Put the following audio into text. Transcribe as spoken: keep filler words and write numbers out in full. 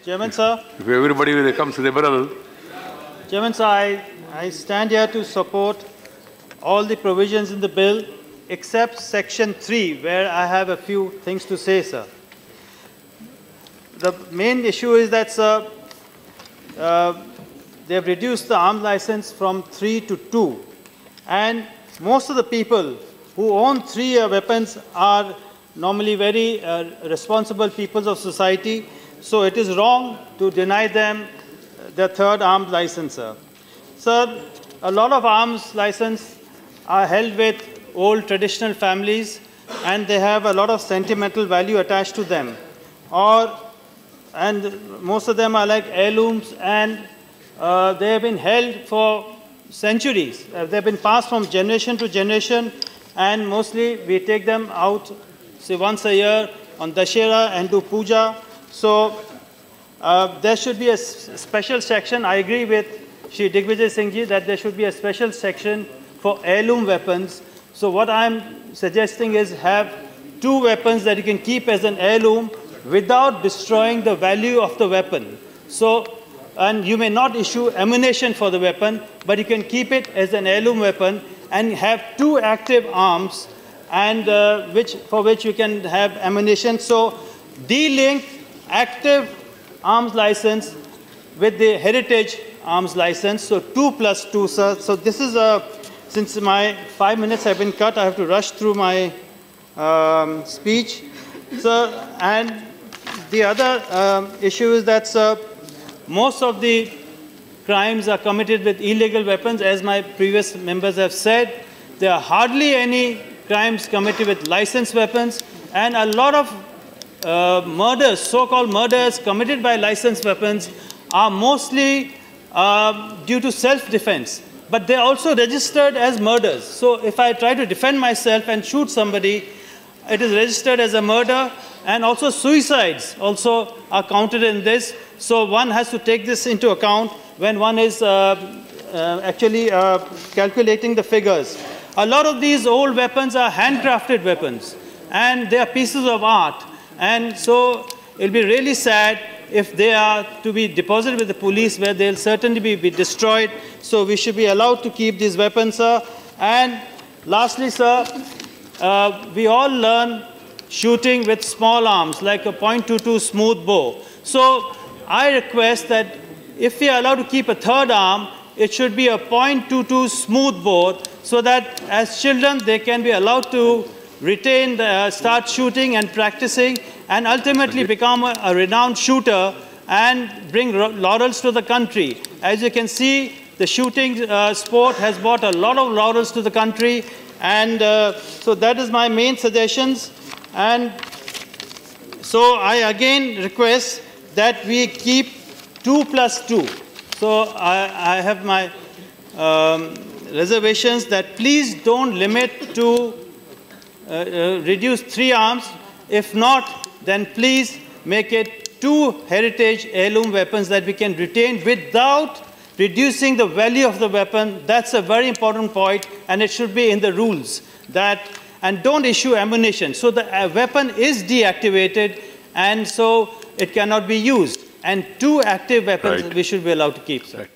Chairman, sir. If everybody comes liberal. Chairman, sir, I, I stand here to support all the provisions in the bill except section three, where I have a few things to say, sir. The main issue is that, sir, uh, they have reduced the arms license from three to two. And most of the people who own three uh, weapons are normally very uh, responsible peoples of society. So it is wrong to deny them their third arms license, sir. Sir, a lot of arms license are held with old traditional families, and they have a lot of sentimental value attached to them. Or, and most of them are like heirlooms, and uh, they have been held for centuries. Uh, they have been passed from generation to generation, and mostly we take them out, say, once a year on Dashera and do puja. So uh, there should be a special section. I agree with Shri Digvijay Singh ji that there should be a special section for heirloom weapons. So what I'm suggesting is have two weapons that you can keep as an heirloom without destroying the value of the weapon. So, and you may not issue ammunition for the weapon, but you can keep it as an heirloom weapon and have two active arms, and uh, which, for which you can have ammunition. So de-link active arms license with the heritage arms license. So two plus two, sir. So this is a, since my five minutes have been cut, I have to rush through my um, speech. Sir, and the other um, issue is that, sir, most of the crimes are committed with illegal weapons. As my previous members have said, there are hardly any crimes committed with licensed weapons, and a lot of uh, murders, so-called murders committed by licensed weapons are mostly uh, due to self-defense. But they're also registered as murders. So if I try to defend myself and shoot somebody, it is registered as a murder, and also suicides also are counted in this. So one has to take this into account when one is uh, uh, actually uh, calculating the figures. A lot of these old weapons are handcrafted weapons, and they are pieces of art. And so it'll be really sad if they are to be deposited with the police, where they'll certainly be, be destroyed. So we should be allowed to keep these weapons, sir. And lastly, sir, uh, we all learn shooting with small arms, like a point two two smooth bow. So I request that if we are allowed to keep a third arm, it should be a point two two smooth bore, so that as children they can be allowed to retain, the, uh, start shooting and practicing, and ultimately become a, a renowned shooter and bring laurels to the country. As you can see, the shooting uh, sport has brought a lot of laurels to the country, and uh, so that is my main suggestions. And so I again request that we keep two plus two. So I, I have my um, reservations that please don't limit to uh, uh, reduce three arms. If not, then please make it two heritage heirloom weapons that we can retain without reducing the value of the weapon. That's a very important point, and it should be in the rules. That, and don't issue ammunition. So the uh, weapon is deactivated, and so it cannot be used. And two active weapons right. we should be allowed to keep, sir. Right.